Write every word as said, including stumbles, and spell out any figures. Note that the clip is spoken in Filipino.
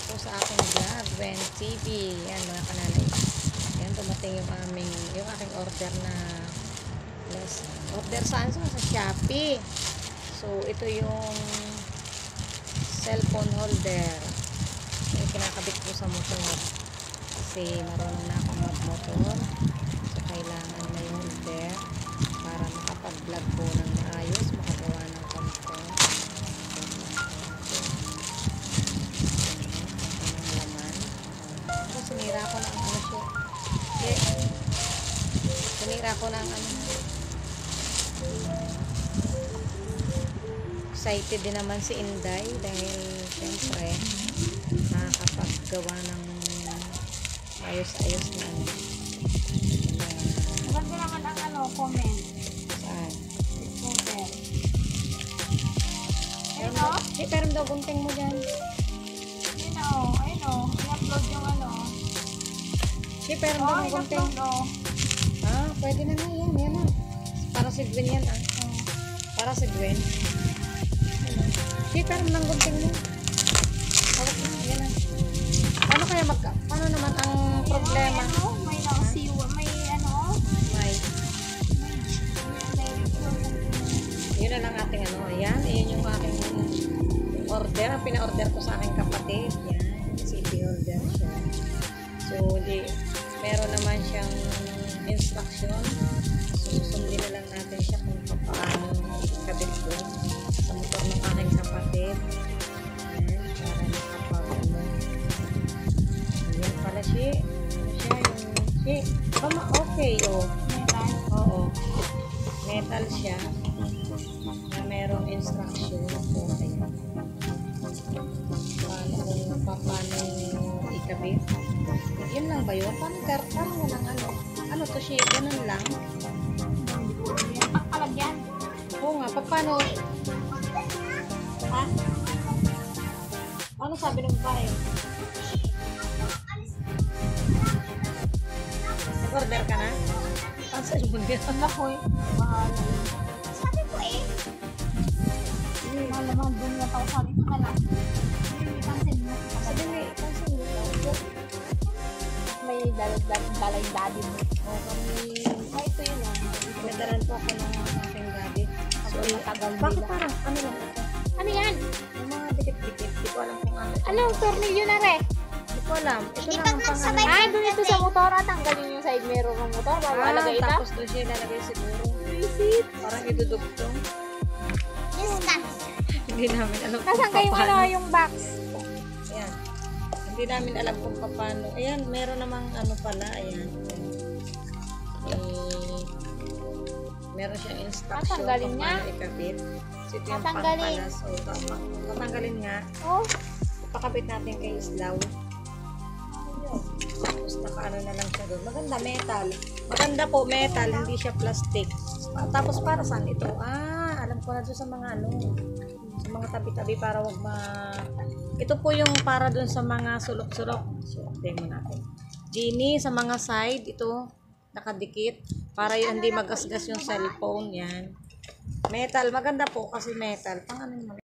po sa aking vlog, Wen T V. Yan mga kanalay. Yan, dumating yung aming, yung aking order na plus, order saan? Sa Shopee. So, ito yung cellphone holder. Yung kinakabit po sa motor. Kasi marunong na akong mag-motor. So, kailangan may holder para makapag-vlog po ng maayos, makagawa ng content. Sinira ko ng ano siya. Eh, sinira ko ng ano. Excited din naman si Inday dahil siyempre nakakapaggawa ng ayos-ayos na ano. Maganda naman ang ano, comment. Saan? Comment. Ayun Ayun o. Eh, pero daw gunting mo dyan. Ayun o. Ayun o. I-upload yung ano. Eh, pero Oh, daw gunting. i-upload o. Ah, pwede na na yan. Yan na. Para si Gwen yan ah. Oh. Para si Gwen. Eh, pero nang gunting mo. Hawak mo. Yan na. Ano kaya magka? Ano naman ang problema? May ano, may nakasiwa, may ano. May. May Yun na lang ating ano. Ayan. Ayan yung aking order. Ang pina-order ko sa aking kapatid. Yan. C D order siya. So, di, meron naman siyang instruction. So, susundin na lang natin siya kung paano ikabit ko sa motor ng aking kapatid. Ayan. Para nakapag ano. Ayan pala siya. Ano siya yung siya. Tama, okay. Oh. metal. Oo. Metal siya. Na merong instruction. So, ayan. Paano kung paano ikabit. Yun lang ba yun? Parang, parang walang ano. Ano to siya? Ganun lang. Pagkalagyan. Oo nga. Pa, paano? Ha? Ano sabi ng babae? Nag-order ka na? Ang sa'yo mo niya? Ang lakoy. Mahal. Sabi ko eh. Mahal naman doon yung tao sabi ko na lang. Hindi cancel mo. Sabi mo eh. Cancel mo daw. May dalay daddy mo. O kami. Ay, ito yun ah. Nadalan po ako ng aking gabi. So, Ako matagal bakit nila. parang ano lang ito? Ano yan? Yung mga dikit-dikit. Di ko alam kung ano. Anong tornilyo na re? Di ko alam. Ito lang Ipag ang pang nagsabay- Ah, doon ito sa motor at tanggalin yung side mirror ng motor bago Ah, alagay ito. tapos doon siya ilalagay siguro. Visit. Parang idudugtong. Discuss. Hindi namin alam kung Nasaan kayo ano paano. yung box? Ayan. Hindi namin alam kung paano. Ayan, meron namang ano pala. Ayan. Eh, meron siyang instruction Tatanggalin kung niya? paano ikabit. So, ito yung Tatanggalin. pangpalas. So, tama. Tatanggalin nga. Oh, Pakabit natin kay Islaw. Ayun. Tapos nakaano na lang siya doon. Maganda, metal. Maganda po, metal. Hindi siya plastic. Pa- Tapos para saan ito? Ah, alam ko na doon sa mga ano. Sa mga tabi-tabi para wag ma... Ito po yung para doon sa mga sulok-sulok. So, demo natin. Genie sa mga side. Ito, nakadikit. Para yun, hindi magasgas yung cellphone. Yan. Metal. Maganda po kasi metal. Pang ano naman.